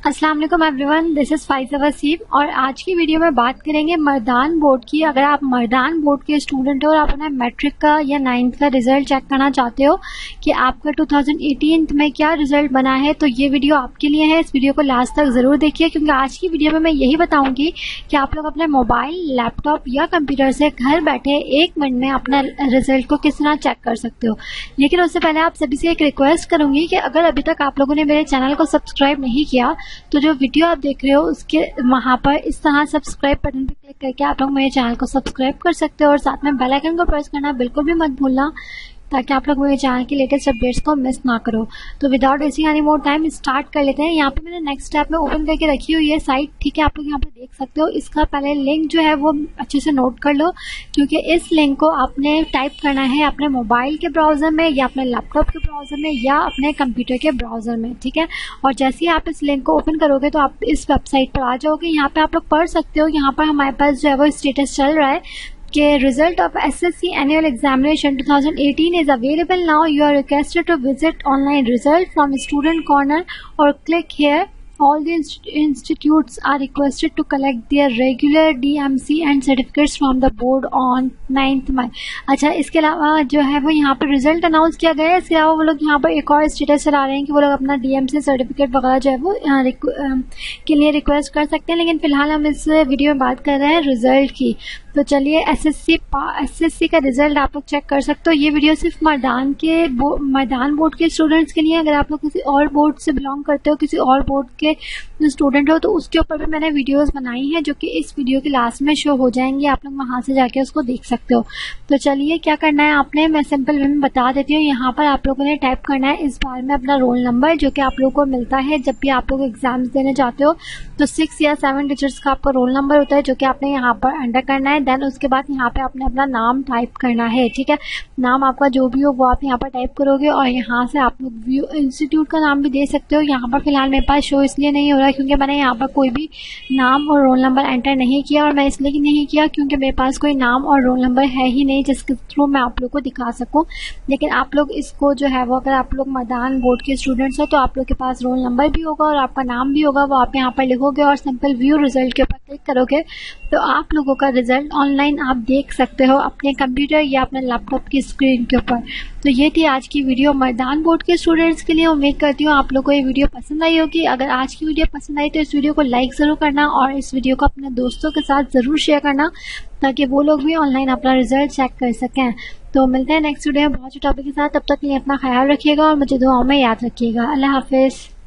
अस्सलाम वालेकुम everyone, this is Faiza Waseem और आज की वीडियो में बात करेंगे मर्दान बोर्ड की। अगर आप मर्दान बोर्ड के स्टूडेंट हो और आप अपना मैट्रिक का या 9th का रिजल्ट चेक करना चाहते हो कि आपका 2018 में क्या रिजल्ट बना है, तो ये वीडियो आपके लिए है। इस वीडियो को लास्ट तक ज़रूर देखिए, क्योंकि आज की वीडियो में मैं यही बताऊँगी कि आप लोग अपने मोबाइल, लैपटॉप या कंप्यूटर से घर बैठे 1 मिनट में अपना रिजल्ट को किस तरह चेक कर सकते हो। लेकिन उससे पहले आप सभी से एक रिक्वेस्ट करूँगी कि अगर अभी तक आप लोगों ने मेरे चैनल को सब्सक्राइब नहीं किया तो जो वीडियो आप देख रहे हो उसके वहाँ पर इस तरह सब्सक्राइब बटन पर क्लिक करके आप लोग मेरे चैनल को सब्सक्राइब कर सकते हो और साथ में बेल आइकन को प्रेस करना बिल्कुल भी मत भूलना, ताकि आप लोग मेरे चैनल की लेटेस्ट अपडेट्स को मिस ना करो। तो without wasting any more time start कर लेते हैं। यहाँ पे मैंने नेक्स्ट स्टेप में ओपन करके रखी हुई है साइट, ठीक है, आप लोग यहाँ पे देख सकते हो। इसका पहले लिंक जो है वो अच्छे से नोट कर लो, क्योंकि इस लिंक को आपने टाइप करना है अपने मोबाइल के ब्राउज़र में या अपने लैपटॉप के ब्राउज़र में या अपने कंप्यूटर के ब्राउज़र में, ठीक है। और जैसे ही आप इस लिंक को ओपन करोगे तो आप इस वेबसाइट पर आ जाओगे। यहाँ पर आप लोग पढ़ सकते हो, यहाँ पर हमारे पास जो है वो स्टेटस चल रहा है कि result of SSC annual examination 2018 is available now. You are requested to visit online result from student corner or click here. All the institutes are requested to collect their regular DMC and certificates from the board on 9th May. अच्छा, इसके अलावा जो है वो यहाँ पर result announce किया गया है। इसके अलावा वो लोग यहाँ पर एक और स्टेटस चला रहे हैं कि वो लोग अपना DMC सर्टिफिकेट वगैरह जो है वो के लिए रिक्वेस्ट कर सकते हैं। लेकिन फिलहाल हम इस वीडियो में बात कर रहे हैं रिजल्ट की। तो चलिए, एसएससी का रिजल्ट आप लोग चेक कर सकते हो। ये वीडियो सिर्फ मर्दान बोर्ड के स्टूडेंट्स के लिए। अगर आप लोग किसी और बोर्ड से बिलोंग करते हो, किसी और बोर्ड के स्टूडेंट हो, तो उसके ऊपर भी मैंने वीडियोस बनाई हैं जो कि इस वीडियो के लास्ट में शो हो जाएंगी। आप लोग वहां से जाके उसको देख सकते हो। तो चलिए, क्या करना है आपने, मैं सिंपल वे में बता देती हूँ। यहाँ पर आप लोगों ने टाइप करना है इस बार में अपना रोल नंबर, जो कि आप लोगों को मिलता है जब भी आप लोग एग्जाम्स देने जाते हो। तो 6 या 7 डिजिट्स का आपका रोल नंबर होता है, जो कि आपने यहाँ पर एंटर करना है। देन उसके बाद यहाँ पे आपने अपना नाम टाइप करना है, ठीक है। नाम आपका जो भी हो वो आप यहाँ पर टाइप करोगे और यहाँ से आप लोग व्यू इंस्टीट्यूट का नाम भी दे सकते हो। यहाँ पर फिलहाल मेरे पास शो इसलिए नहीं हो रहा है क्योंकि मैंने यहाँ पर कोई भी नाम और रोल नंबर एंटर नहीं किया, और मैं इसलिए नहीं किया क्योंकि मेरे पास कोई नाम और रोल नंबर है ही नहीं जिसके थ्रू मैं आप लोग को दिखा सकूँ। लेकिन आप लोग इसको जो है वो, अगर आप लोग मर्दान बोर्ड के स्टूडेंट्स हो तो आप लोग के पास रोल नंबर भी होगा और आपका नाम भी होगा। वो आप यहाँ पर लिखोगे और सिंपल व्यू रिजल्ट के ऊपर क्लिक करोगे तो आप लोगों का रिजल्ट ऑनलाइन आप देख सकते हो अपने कंप्यूटर या अपने लैपटॉप की स्क्रीन के ऊपर। तो ये थी आज की वीडियो मर्दान बोर्ड के स्टूडेंट्स के लिए। उम्मीद करती हूँ आप लोगों को ये वीडियो पसंद आई होगी। अगर आज की वीडियो पसंद आई तो इस वीडियो को लाइक ज़रूर करना और इस वीडियो को अपने दोस्तों के साथ ज़रूर शेयर करना, ताकि वो लोग भी ऑनलाइन अपना रिजल्ट चेक कर सकें। तो मिलते हैं नेक्स्ट वीडियो में बहुत से टॉपिक के साथ। तब तक के लिए अपना ख्याल रखिएगा और मुझे दुआओं में याद रखिएगा। अल्लाह हाफिज़।